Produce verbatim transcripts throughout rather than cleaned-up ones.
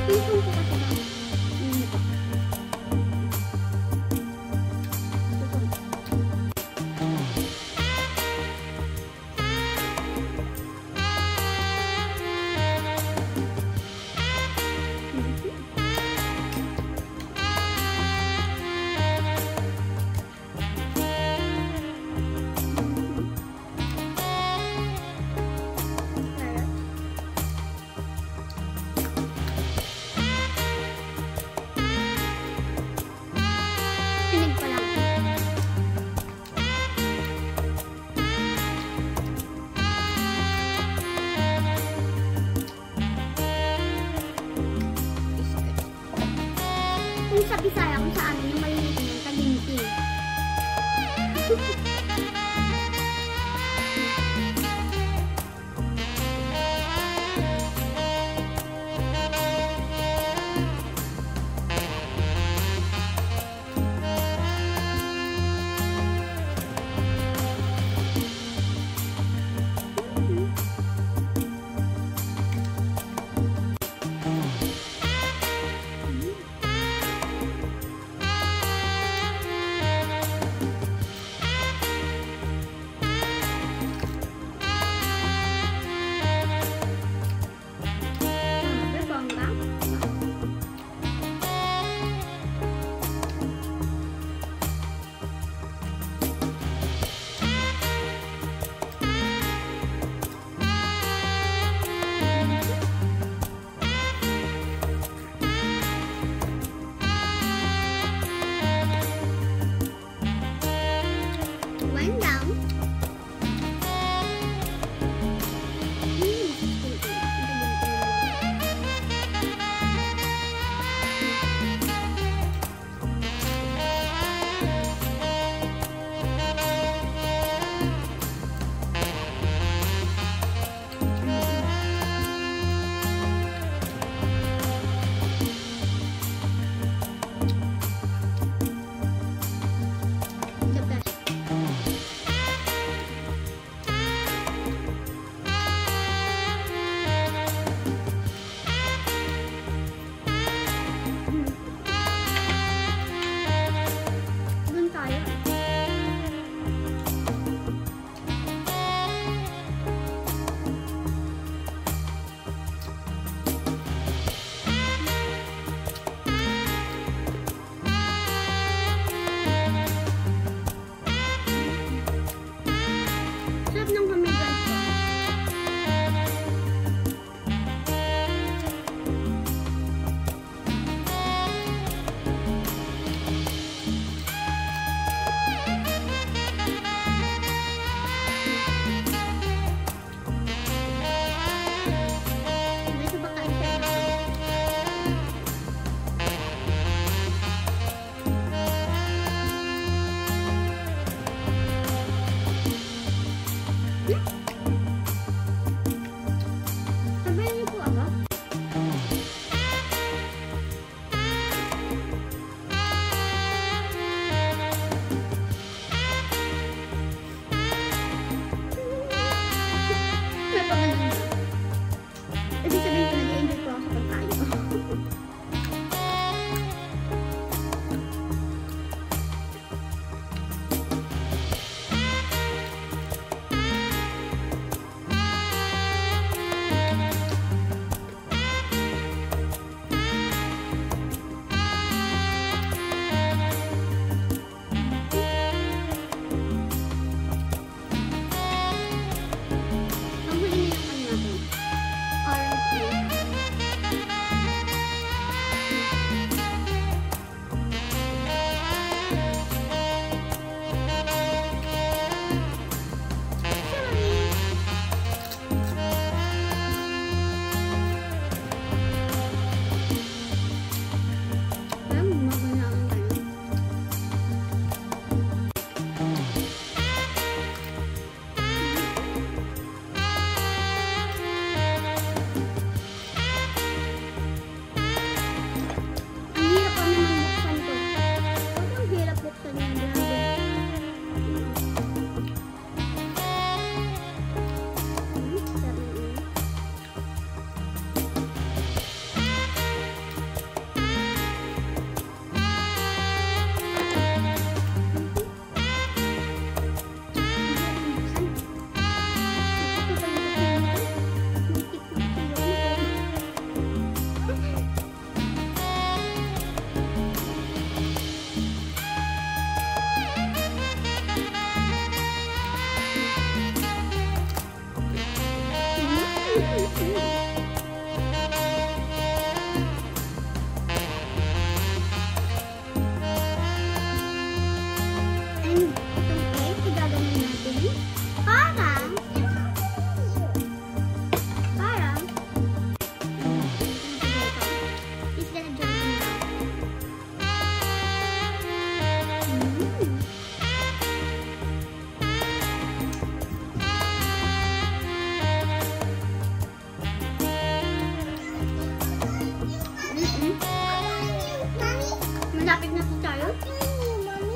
Pinsan ko kasi ba? Hindi pa. Tinig pa lang. Kung sa Bisaya, kung sa amin, yung maliliit yung kaginting.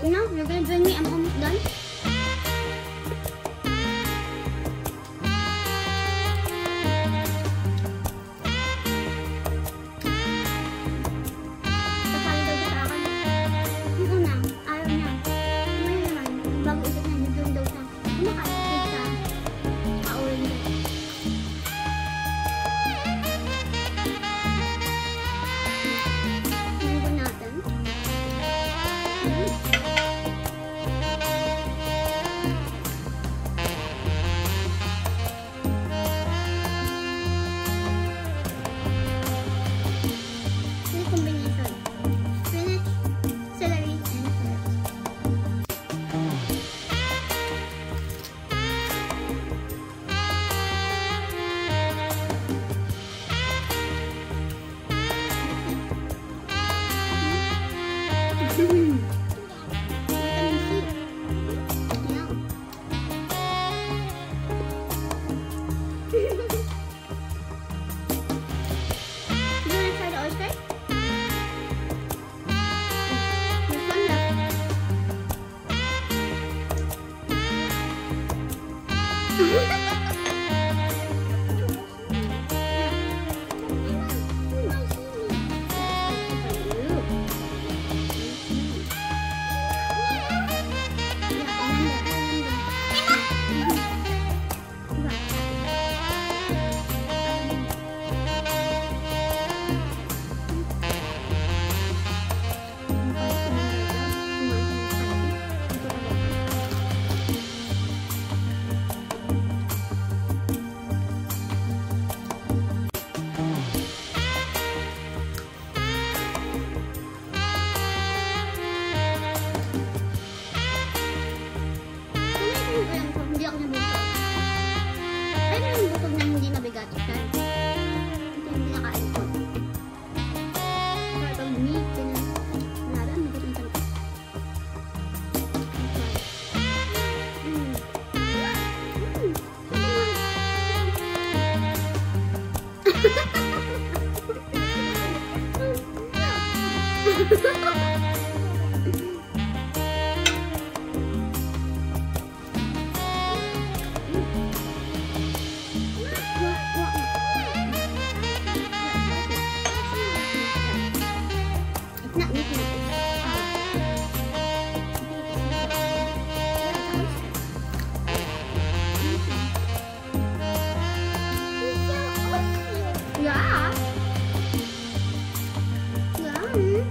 You know, you're gonna join me. I'm almost done. Kasali daw siya sa akin. Yung una, ayaw niya. Ngayon naman, bago isip na niya, join daw siya. Kumakain siya. Kaulan niya. Tingnan natin. This combination: spinach, celery, and carrots. Vitamin C. Yeah. Do you wanna try the oyster? This one left. Hindi ako nabusog. Ay, may nabusog na hindi mabigat. Ito yung pinakain ko. Kaya pag meat, ganyan. Wala rin, mabigat yung tanong. Mm. Mm. It's not meat, it's yeah. Yeah.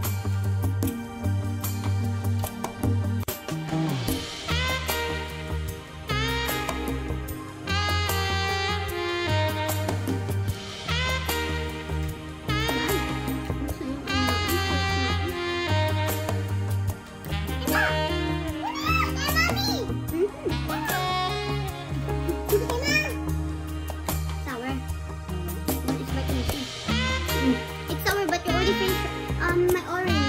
Sour. It's sour, but you already finished um my orange.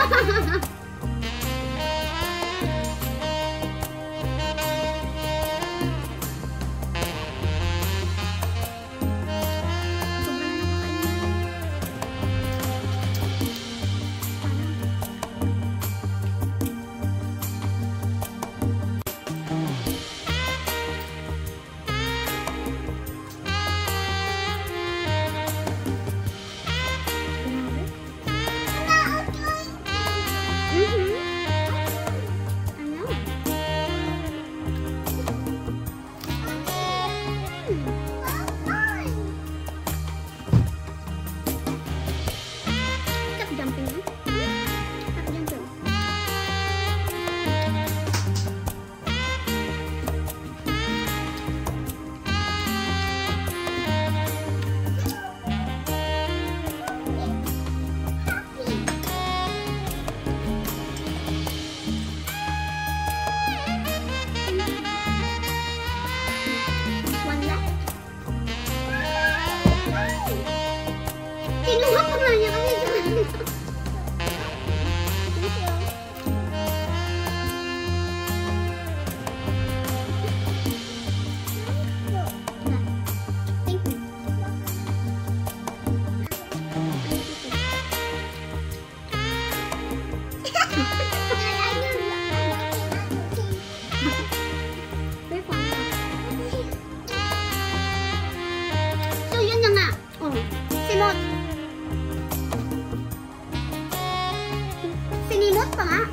Sinimot pa nga.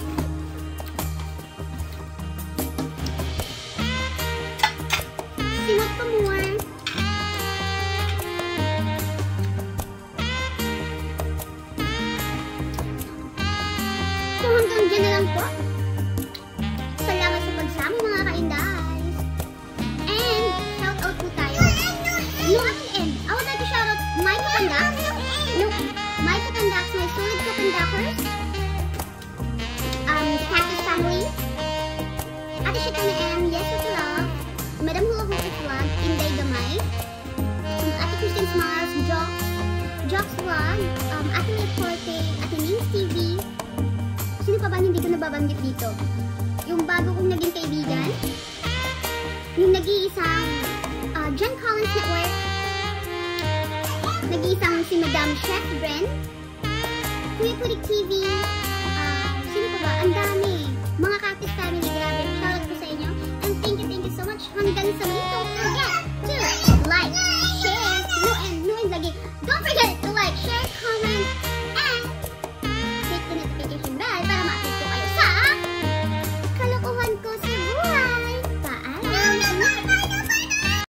Simot pa more. So hanggang dyan na lang po. Salamat sa pagsama mga ka-Indays. And shout out po tayo. No, at the end, I would like to shout out my Kapandak. No, my Kapandaks, my solid Kapandakers. Um, the Cactus family. Ate Shitana M, Yes With Love. Madam Hula Hoop Vlog, Inday Gamay. Um, Ate Christian Smiles, Jocks, Jocks Vlog, um, Ate Liv Forte, Ate Nings T V. Sino pa ba hindi ko nababanggit dito? Yung bago kong naging kaibigan. Yung nag-iisang uh, John Collins Network. Nag-iisang si Madam Chef Bren. Kuya Purik T V. Uh, sino pa ba? Ang dami. Mga Cactus family, grabe. Shoutout po sa inyo. And thank you, thank you so much. Hanggang sa muli. Don't forget.